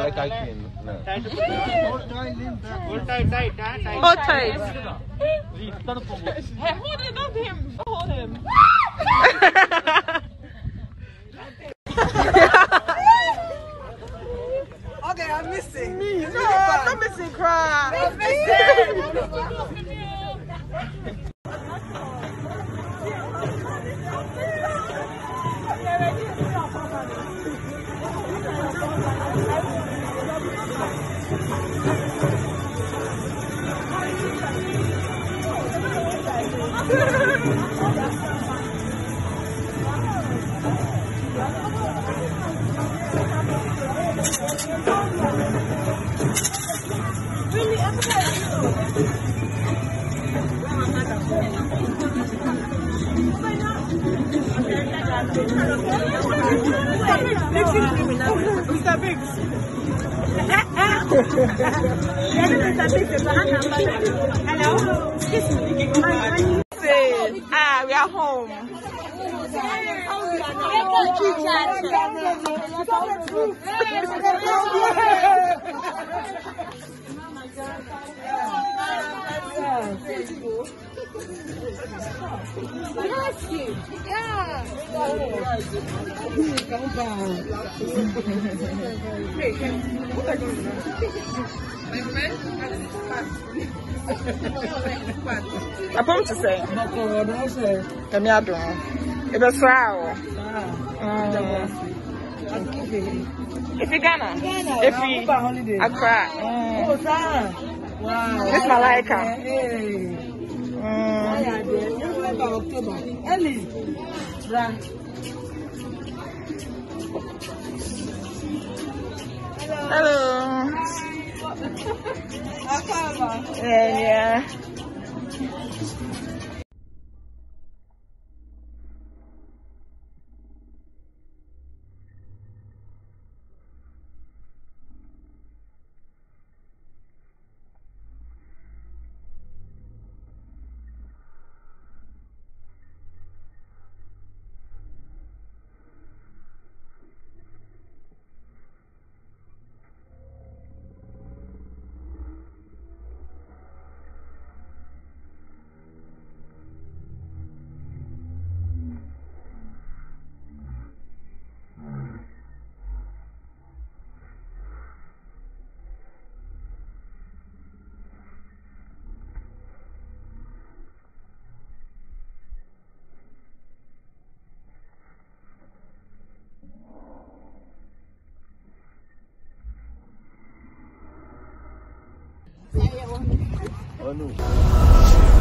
Malaika King. Hold tight. Hold tight. Hey, hold it up him. Hold him. Okay, I'm missing. No, I'm not missing cry. I'm missing. Mr. Biggs. Hello. We are home. I promise to say, come here, don't. It was sour. If you Ghana, if you Accra, Wow. this Malaika. Hello. Yeah. Oh no.